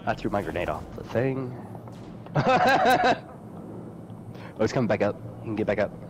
I threw my grenade off the thing. Oh, he's coming back up. He can get back up.